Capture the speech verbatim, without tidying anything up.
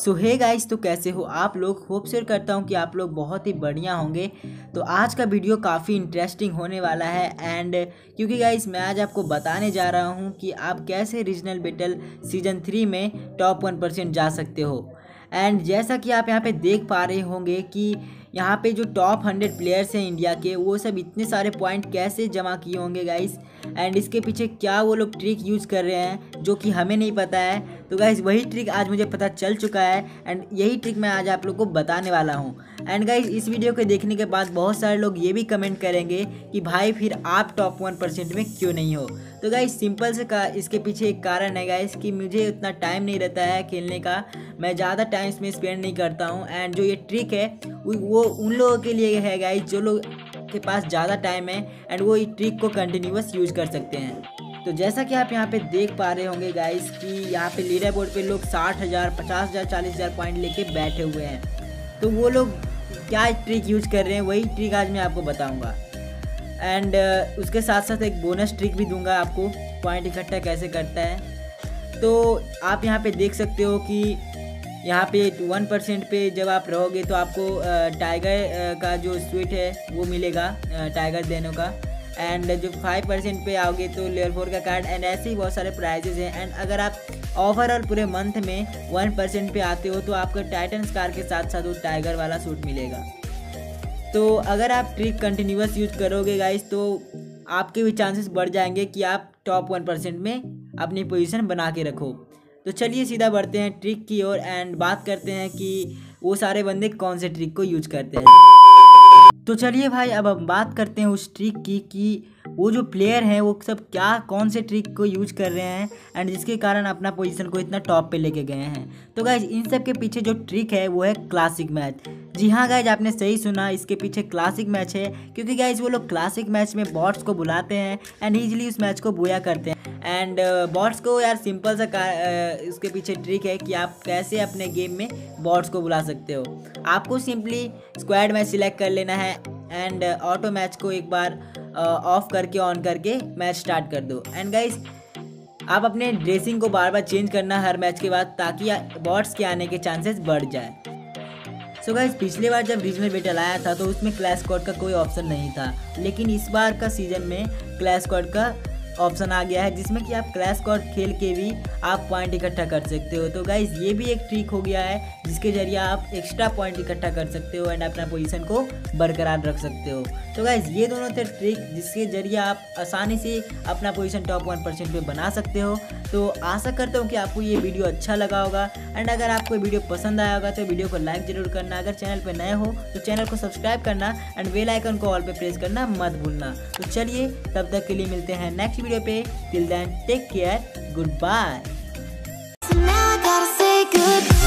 सो hey guys, तो कैसे हो आप लोग। होप शेयर करता हूँ कि आप लोग बहुत ही बढ़िया होंगे। तो आज का वीडियो काफ़ी इंटरेस्टिंग होने वाला है एंड क्योंकि गाइस मैं आज आपको बताने जा रहा हूँ कि आप कैसे रीजनल बैटल सीजन थ्री में टॉप वन परसेंट जा सकते हो। एंड जैसा कि आप यहाँ पे देख पा रहे होंगे कि यहाँ पे जो टॉप हंड्रेड प्लेयर्स हैं इंडिया के, वो सब इतने सारे पॉइंट कैसे जमा किए होंगे गाइस, एंड इसके पीछे क्या वो लोग ट्रिक यूज़ कर रहे हैं जो कि हमें नहीं पता है। तो गाइस वही ट्रिक आज मुझे पता चल चुका है एंड यही ट्रिक मैं आज आप लोग को बताने वाला हूँ। एंड गाइस इस वीडियो को देखने के बाद बहुत सारे लोग ये भी कमेंट करेंगे कि भाई फिर आप टॉप वन परसेंट में क्यों नहीं हो। तो गाइस सिंपल से का इसके पीछे एक कारण है गाइस कि मुझे उतना टाइम नहीं रहता है खेलने का, मैं ज़्यादा टाइम इसमें स्पेंड नहीं करता हूँ। एंड जो ये ट्रिक है वो उन लोगों के लिए है गाइस जो लोग के पास ज़्यादा टाइम है एंड वो इस ट्रिक को कंटिन्यूअस यूज कर सकते हैं। तो जैसा कि आप यहाँ पे देख पा रहे होंगे गाइस कि यहाँ पे लीडर बोर्ड पे लोग साठ हज़ार पचास हज़ार चालीस हज़ार पॉइंट लेके बैठे हुए हैं। तो वो लोग क्या ट्रिक यूज कर रहे हैं वही ट्रिक आज मैं आपको बताऊँगा। एंड uh, उसके साथ साथ एक बोनस ट्रिक भी दूंगा आपको पॉइंट इकट्ठा कैसे करता है। तो आप यहाँ पे देख सकते हो कि यहाँ पे वन परसेंट पे जब आप रहोगे तो आपको टाइगर का जो स्वीट है वो मिलेगा, टाइगर देने का। एंड जो फाइव परसेंट पे आओगे तो लेवल फोर का कार्ड एंड ऐसे ही बहुत सारे प्राइजेज हैं। एंड अगर आप ओवरऑल पूरे मंथ में वन परसेंट पे आते हो तो आपको टाइटन स्कार के साथ साथ वो टाइगर वाला सूट मिलेगा। तो अगर आप ट्रिक कंटिन्यूअस यूज करोगे गाइस तो आपके भी चांसेस बढ़ जाएंगे कि आप टॉप वन परसेंट में अपनी पोजीशन बना के रखो। तो चलिए सीधा बढ़ते हैं ट्रिक की ओर एंड बात करते हैं कि वो सारे बंदे कौन से ट्रिक को यूज करते हैं। तो चलिए भाई अब हम बात करते हैं उस ट्रिक की कि वो जो प्लेयर हैं वो सब क्या कौन से ट्रिक को यूज कर रहे हैं एंड जिसके कारण अपना पोजीशन को इतना टॉप पे लेके गए हैं। तो गाइज इन सब के पीछे जो ट्रिक है वो है क्लासिक मैच। जी हाँ गाइज आपने सही सुना, इसके पीछे क्लासिक मैच है क्योंकि गाइज वो लोग क्लासिक मैच में बॉट्स को बुलाते हैं एंड ईजिली उस मैच को बोया करते हैं। एंड बॉट्स को यार सिंपल सा uh, उसके पीछे ट्रिक है कि आप कैसे अपने गेम में बॉट्स को बुला सकते हो। आपको सिंपली स्क्वाड मैच सिलेक्ट कर लेना है एंड ऑटो मैच को एक बार ऑफ uh, करके ऑन करके मैच स्टार्ट कर दो। एंड गाइस आप अपने ड्रेसिंग को बार बार चेंज करना हर मैच के बाद ताकि बॉट्स के आने के चांसेस बढ़ जाए। सो गाइस पिछले बार जब रीजनल बैटल आया था तो उसमें क्लैश स्क्वाड का कोई ऑप्शन नहीं था, लेकिन इस बार का सीजन में क्लैश स्क्वाड का ऑप्शन आ गया है जिसमें कि आप क्लैश स्क्वाड खेल के भी आप पॉइंट इकट्ठा कर सकते हो। तो गाइज ये भी एक ट्रिक हो गया है जिसके जरिए आप एक्स्ट्रा पॉइंट इकट्ठा कर सकते हो एंड अपना पोजीशन को बरकरार रख सकते हो। तो गाइज ये दोनों थे ट्रिक जिसके जरिए आप आसानी से अपना पोजीशन टॉप वन परसेंट पे बना सकते हो। तो आशा करता हूँ कि आपको ये वीडियो अच्छा लगा होगा एंड अगर आपको वीडियो पसंद आया होगा तो वीडियो को लाइक जरूर करना। अगर चैनल पर नए हो तो चैनल को सब्सक्राइब करना एंड बेल आइकन को ऑल पे प्रेस करना मत भूलना। तो चलिए तब तक के लिए मिलते हैं नेक्स्ट वीडियो पे। Till then, take care. Goodbye.